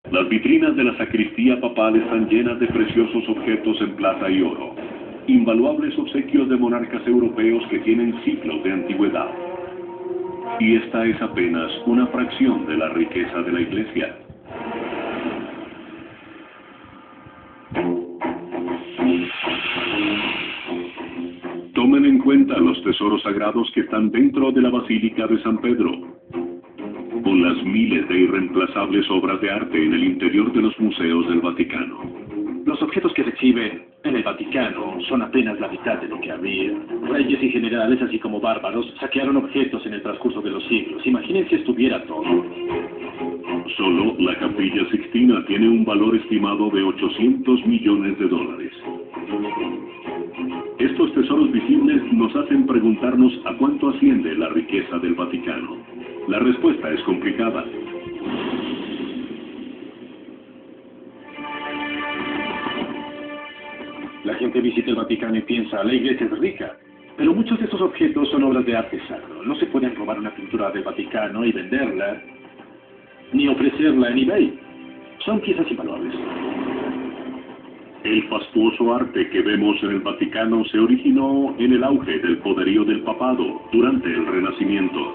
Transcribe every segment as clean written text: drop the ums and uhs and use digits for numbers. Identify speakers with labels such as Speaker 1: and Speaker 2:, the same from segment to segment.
Speaker 1: Las vitrinas de la sacristía papal están llenas de preciosos objetos en plata y oro, invaluables obsequios de monarcas europeos que tienen siglos de antigüedad. Y esta es apenas una fracción de la riqueza de la Iglesia. Tomen en cuenta los tesoros sagrados que están dentro de la Basílica de San Pedro, con las miles de irreemplazables obras de arte en el interior de los museos del Vaticano.
Speaker 2: Los objetos que se exhiben en el Vaticano son apenas la mitad de lo que había. Reyes y generales, así como bárbaros, saquearon objetos en el transcurso de los siglos. Imaginen si estuviera todo.
Speaker 1: Solo la Capilla Sixtina tiene un valor estimado de 800 millones de dólares. Estos tesoros visibles nos hacen preguntarnos a cuánto asciende la riqueza del Vaticano. La respuesta es complicada.
Speaker 2: La gente visita el Vaticano y piensa, la Iglesia es rica. Pero muchos de estos objetos son obras de arte sacro. No se pueden robar una pintura del Vaticano y venderla, ni ofrecerla en eBay. Son piezas invaluables.
Speaker 1: El fastuoso arte que vemos en el Vaticano se originó en el auge del poderío del papado durante el Renacimiento.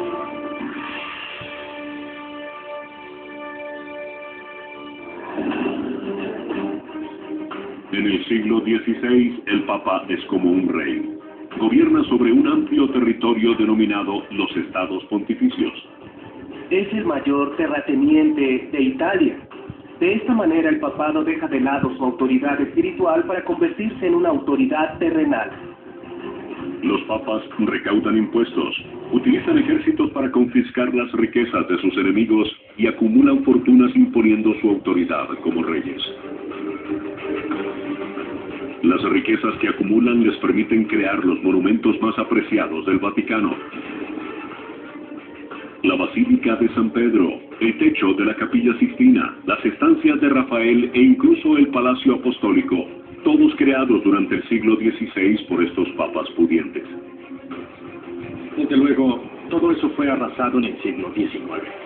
Speaker 1: En el siglo XVI, el Papa es como un rey. Gobierna sobre un amplio territorio denominado los Estados Pontificios.
Speaker 3: Es el mayor terrateniente de Italia. De esta manera el papado deja de lado su autoridad espiritual para convertirse en una autoridad terrenal.
Speaker 1: Los papas recaudan impuestos, utilizan ejércitos para confiscar las riquezas de sus enemigos y acumulan fortunas imponiendo su autoridad como reyes. Las riquezas que acumulan les permiten crear los monumentos más apreciados del Vaticano. La Basílica de San Pedro, el techo de la Capilla Sixtina, las estancias de Rafael e incluso el Palacio Apostólico, todos creados durante el siglo XVI por estos papas pudientes.
Speaker 2: Desde luego, todo eso fue arrasado en el siglo XIX.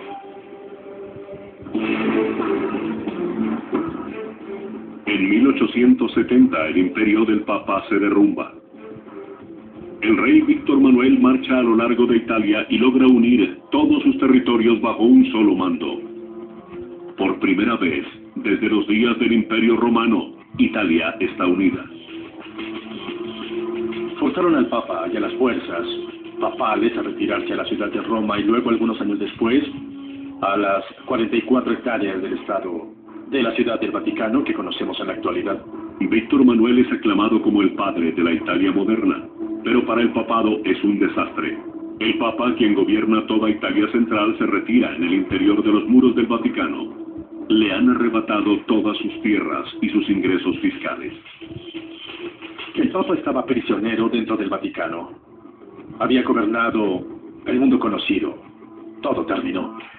Speaker 1: En 1870 el imperio del Papa se derrumba. El rey Víctor Manuel marcha a lo largo de Italia y logra unir todos sus territorios bajo un solo mando. Por primera vez, desde los días del Imperio Romano, Italia está unida.
Speaker 2: Forzaron al Papa y a las fuerzas papales a retirarse a la ciudad de Roma y luego, algunos años después, a las 44 hectáreas del estado de la ciudad del Vaticano que conocemos en la actualidad.
Speaker 1: Víctor Manuel es aclamado como el padre de la Italia moderna, pero para el papado es un desastre. El Papa, quien gobierna toda Italia central, se retira en el interior de los muros del Vaticano. Le han arrebatado todas sus tierras y sus ingresos fiscales.
Speaker 2: El Papa estaba prisionero dentro del Vaticano. Había gobernado el mundo conocido. Todo terminó.